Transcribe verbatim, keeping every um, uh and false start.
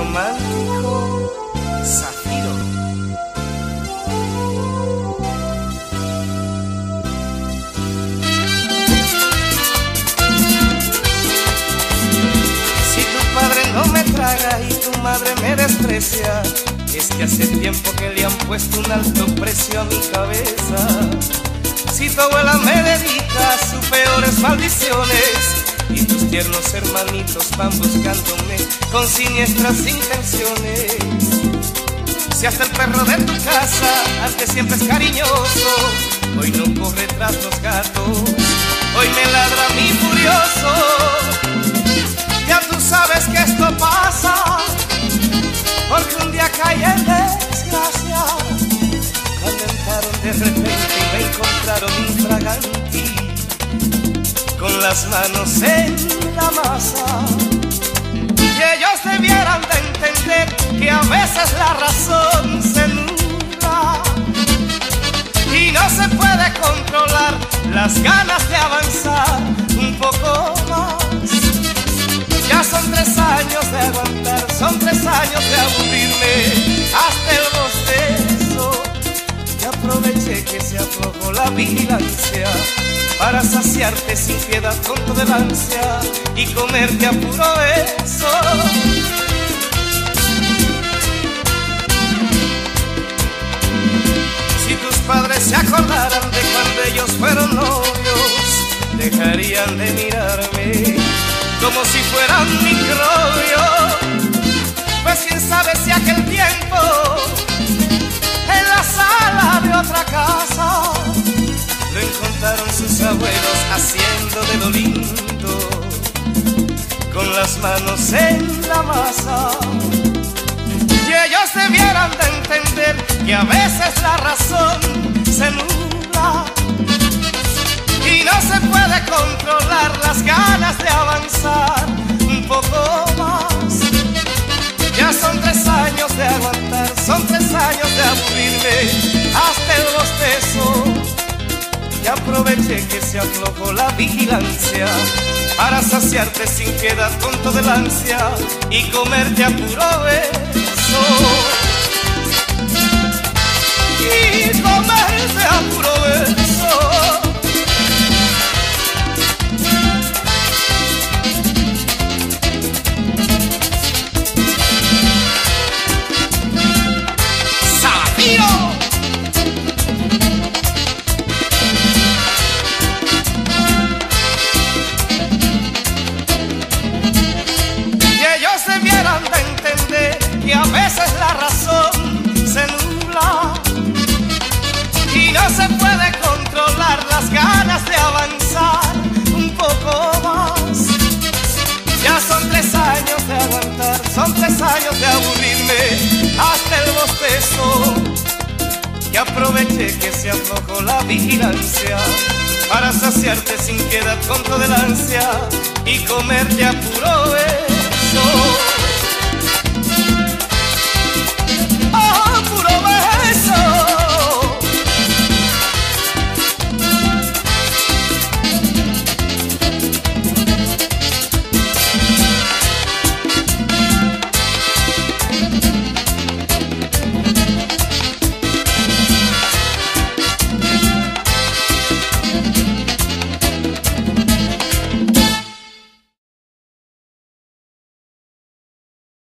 romántico Zafiro. Si tu padre no me traga y tu madre me desprecia, es que hace tiempo que le han puesto un alto precio a mi cabeza. Si tu abuela me dedica sus peores maldiciones y tus tiernos hermanitos van buscándome con siniestras intenciones. Si hasta el perro de tu casa, antes siempre es cariñoso, hoy no corre tras los gatos, hoy me ladra mi furioso. Ya tú sabes que esto pasa, porque un día caí en desgracia, cuando entraron de repente y me encontraron infraganti, con las manos en la masa. Y ellos debieran de entender que a veces la razón se nubla y no se puede controlar las ganas de avanzar un poco más. Ya son tres años de aguantar, son tres años de aburrirme hasta el bostezo. Y aproveché que se aflojó la vigilancia para saciarte sin piedad con tolerancia y comerte a puro eso. Si tus padres se acordaran de cuando ellos fueron novios, dejarían de mirarme como si fueran microbios. Pues quién sabe si aquel tiempo en la sala de otra casa lo encontraron sus abuelos haciendo de lo lindo, con las manos en la masa. Y ellos debieran de entender que a veces la razón se nubla y no se puede controlar las ganas de avanzar un poco más. Ya son tres años de aguantar, son tres años de aburrirme hasta el bostezo. Y aproveché que se aflojó la vigilancia para saciarte sin piedad con tolerancia y comerte a puro beso. Y comerte a puro beso. Que a veces la razón se nubla y no se puede controlar las ganas de avanzar un poco más. Ya son tres años de aguantar, son tres años de aburrirme hasta el bostezo. Y aproveché que se aflojó la vigilancia para saciarte sin piedad con tolerancia y comerte a puro beso.